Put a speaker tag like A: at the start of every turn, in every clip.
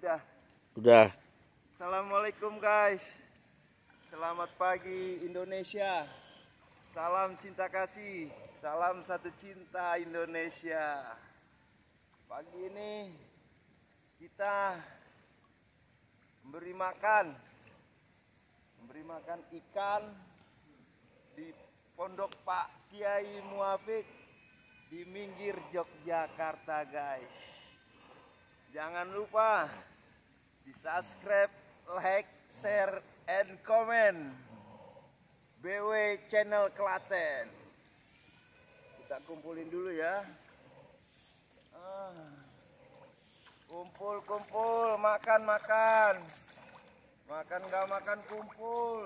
A: Udah.
B: Udah.
A: Assalamualaikum guys. Selamat pagi Indonesia. Salam cinta kasih. Salam satu cinta Indonesia. Pagi ini kita memberi makan ikan di Pondok Pak Kiai Muafik di Minggir Yogyakarta guys. Jangan lupa di subscribe, like, share, and comment BW Channel Klaten. Kita kumpulin dulu ya. Kumpul, makan. Makan gak makan kumpul.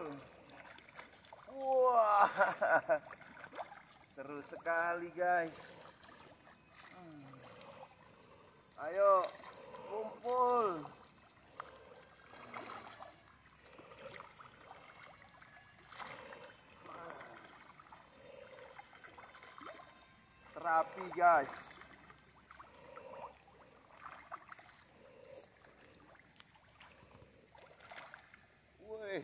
A: Wah, seru sekali guys. Ayo kumpul. Terapi guys. Wih.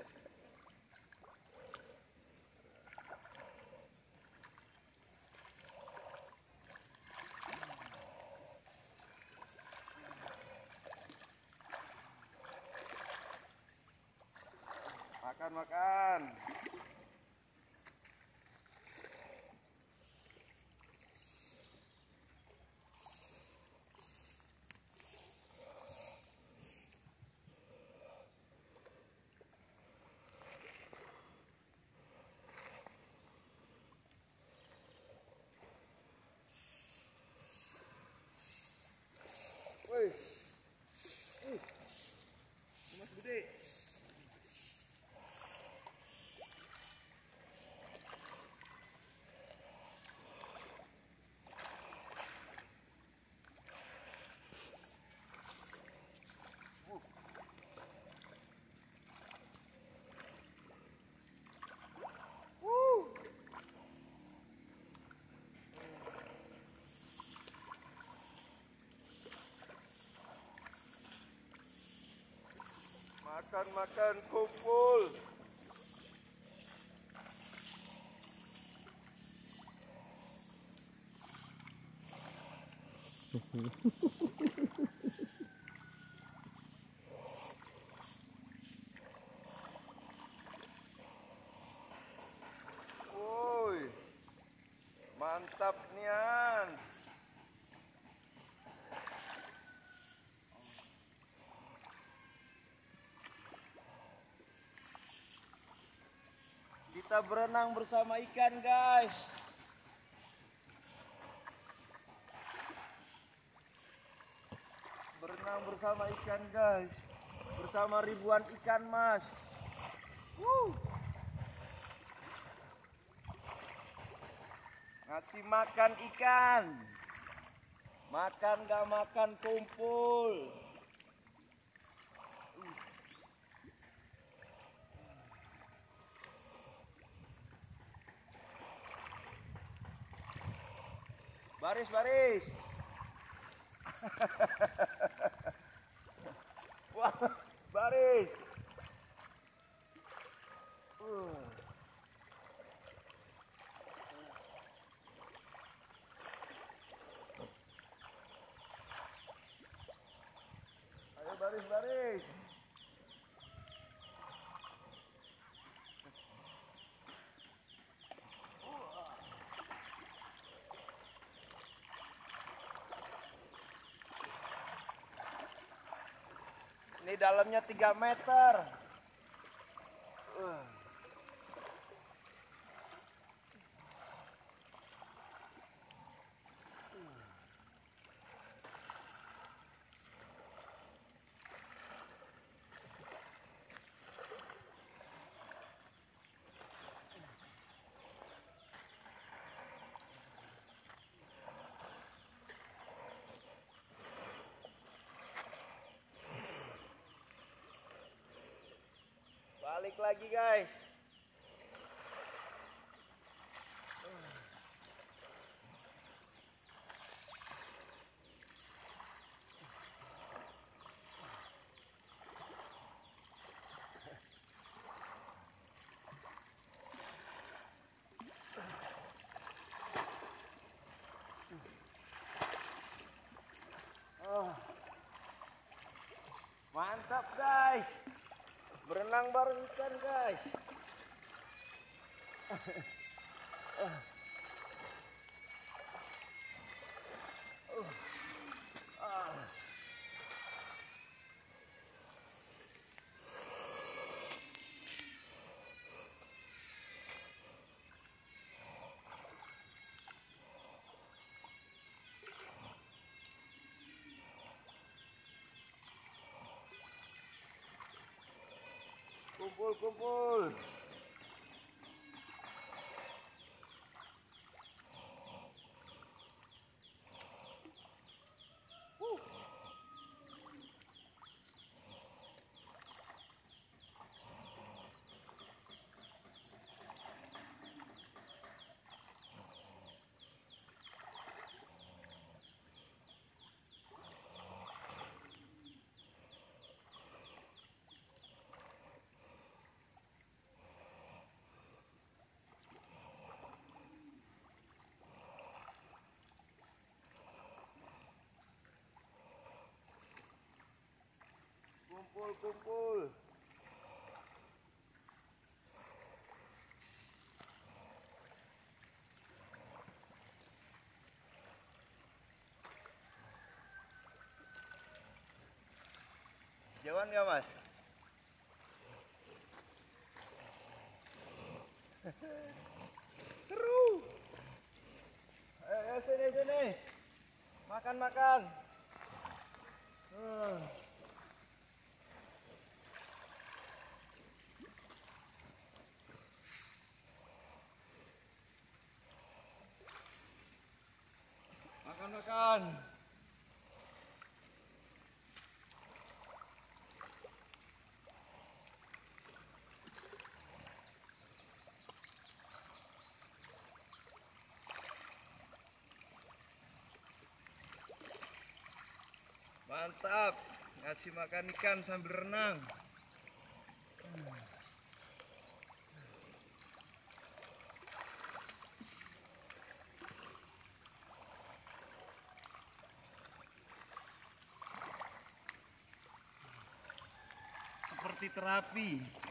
A: Makan. Wih. Mas gede. Makan kumpul. Woi, mantap nian. Kita berenang bersama ikan guys. Berenang bersama ikan guys. Bersama ribuan ikan mas. Ngasih makan ikan. Makan gak makan kumpul. Baris. Wah, baris. Ayo baris. Ini dalamnya 3 meter. Balik lagi guys. Mantap guys, berenang bareng ikan guys. Kumpul. Kumpul. Jauhan nggak mas? Seru. Ayo sini. Makan. Makan. Mantap, ngasih makan ikan sambil renang. Seperti terapi.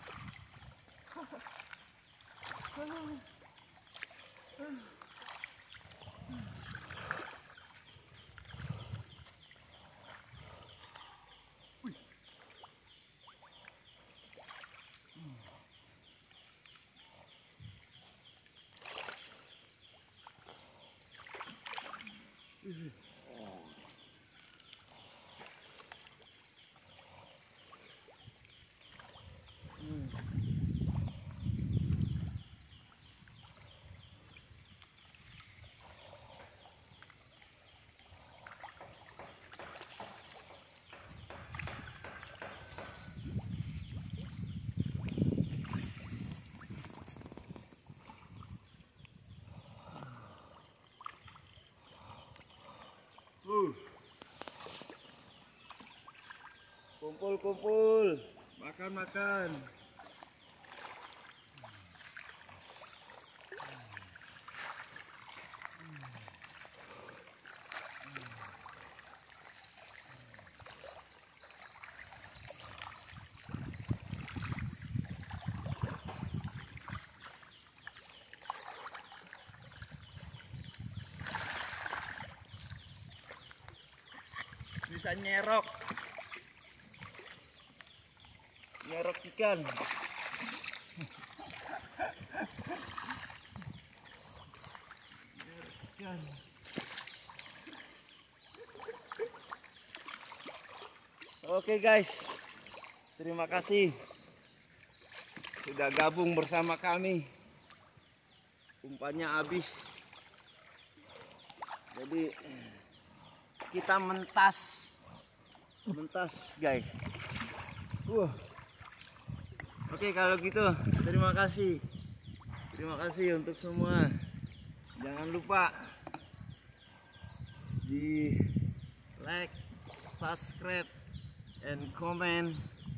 A: Kumpul. Makan. Bisa nyerok ikan. Oke guys, terima kasih sudah gabung bersama kami. Umpannya habis, jadi kita mentas guys. Oke, kalau gitu terima kasih untuk semua. Jangan lupa di like, subscribe, and comment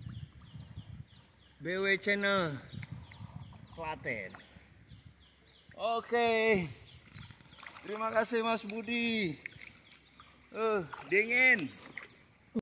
A: BW Channel Klaten. Oke, terima kasih Mas Budi. Dingin.